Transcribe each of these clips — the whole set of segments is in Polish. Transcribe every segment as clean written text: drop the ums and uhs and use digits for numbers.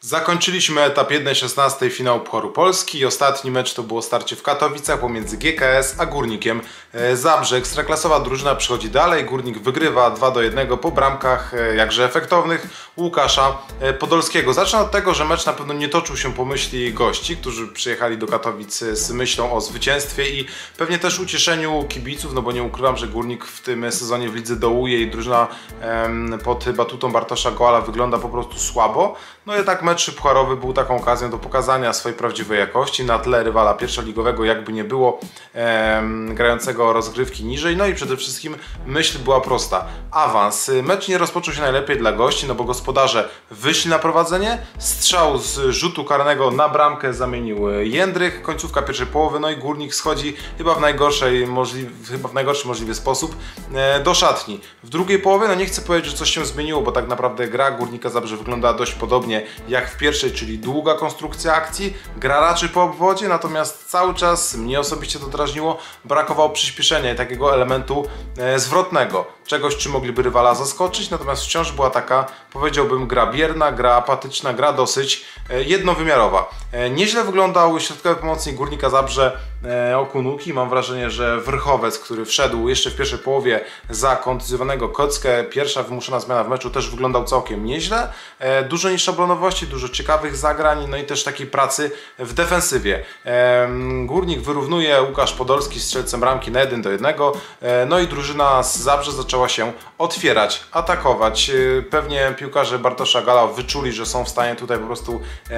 Zakończyliśmy etap 1/16 finału Pucharu Polski i ostatni mecz to było starcie w Katowicach pomiędzy GKS a Górnikiem Zabrze. Ekstraklasowa drużyna przychodzi dalej, Górnik wygrywa 2-1 po bramkach jakże efektownych Łukasza Podolskiego. Zacznę od tego, że mecz na pewno nie toczył się po myśli gości, którzy przyjechali do Katowic z myślą o zwycięstwie i pewnie też ucieszeniu kibiców, no bo nie ukrywam, że Górnik w tym sezonie w lidze dołuje i drużyna pod batutą Bartosza Goala wygląda po prostu słabo. No jednak mecz pucharowy był taką okazją do pokazania swojej prawdziwej jakości na tle rywala pierwszoligowego, jakby nie było, grającego rozgrywki niżej. No i przede wszystkim myśl była prosta. Awans. Mecz nie rozpoczął się najlepiej dla gości, no bo gospodarze wyszli na prowadzenie. Strzał z rzutu karnego na bramkę zamienił Jędrych. Końcówka pierwszej połowy, no i Górnik schodzi chyba w najgorszy możliwy sposób do szatni. W drugiej połowie, no nie chcę powiedzieć, że coś się zmieniło, bo tak naprawdę gra Górnika Zabrze wygląda dość podobnie jak w pierwszej, czyli długa konstrukcja akcji, gra raczej po obwodzie, natomiast cały czas mnie osobiście to drażniło, brakowało przyspieszenia i takiego elementu zwrotnego, czegoś, czym mogliby rywala zaskoczyć, natomiast wciąż była taka, powiedziałbym, gra bierna, gra apatyczna, gra dosyć jednowymiarowa. Nieźle wyglądał środkowy pomocnik Górnika Zabrze Okunuki. Mam wrażenie, że Wrychowiec, który wszedł jeszcze w pierwszej połowie za kontuzjowanego Kockę, pierwsza wymuszona zmiana w meczu, też wyglądał całkiem nieźle. Dużo nieszablonowości, dużo ciekawych zagrań, no i też takiej pracy w defensywie. Górnik wyrównuje, Łukasz Podolski strzelcem bramki na 1-1, no i drużyna z Zabrze zaczęła się otwierać, atakować. Pewnie piłkarze Bartosza Goala wyczuli, że są w stanie tutaj po prostu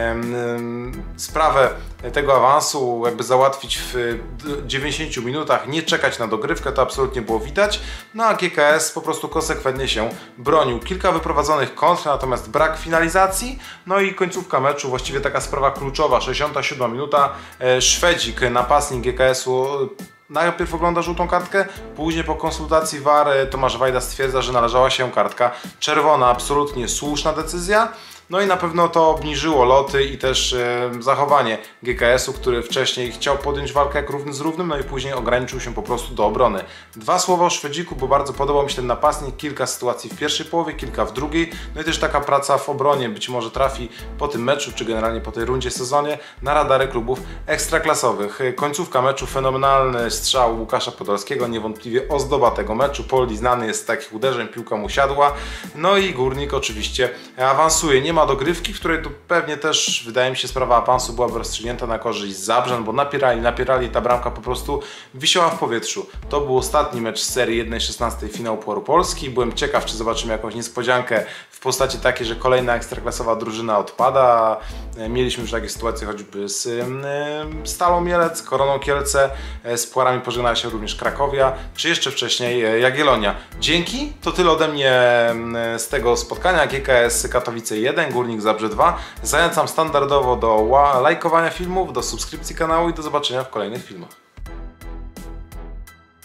sprawę tego awansu jakby załatwić w 90 minutach, nie czekać na dogrywkę, to absolutnie było widać. No a GKS po prostu konsekwentnie się bronił. Kilka wyprowadzonych kontr, natomiast brak finalizacji. No i końcówka meczu, właściwie taka sprawa kluczowa, 67 minuta. Szwedzik, napastnik GKS-u, najpierw ogląda żółtą kartkę, później po konsultacji VAR Tomasz Wajda stwierdza, że należała się kartka czerwona. Absolutnie słuszna decyzja. No i na pewno to obniżyło loty i też zachowanie GKS-u, który wcześniej chciał podjąć walkę jak równy z równym, no i później ograniczył się po prostu do obrony. Dwa słowa o Szwedziku, bo bardzo podobał mi się ten napastnik, kilka sytuacji w pierwszej połowie, kilka w drugiej, no i też taka praca w obronie być może trafi po tym meczu, czy generalnie po tej rundzie sezonie na radary klubów ekstraklasowych. Końcówka meczu, fenomenalny strzał Łukasza Podolskiego, niewątpliwie ozdoba tego meczu. Poli znany jest z takich uderzeń, piłka mu siadła, no i Górnik oczywiście awansuje. Nie ma dogrywki, w której tu pewnie też, wydaje mi się, sprawa awansu byłaby rozstrzygnięta na korzyść Zabrzan, bo napierali, ta bramka po prostu wisiała w powietrzu. To był ostatni mecz z serii 1/16 finału Pucharu Polski. Byłem ciekaw, czy zobaczymy jakąś niespodziankę w postaci takiej, że kolejna ekstraklasowa drużyna odpada. Mieliśmy już takie sytuacje choćby z Stalą Mielec, Koroną Kielce, z Pucharami pożegnała się również Krakowia, czy jeszcze wcześniej Jagiellonia. Dzięki, to tyle ode mnie z tego spotkania. GKS Katowice 1, Górnik Zabrze 2. Zachęcam standardowo do lajkowania filmów, do subskrypcji kanału i do zobaczenia w kolejnych filmach.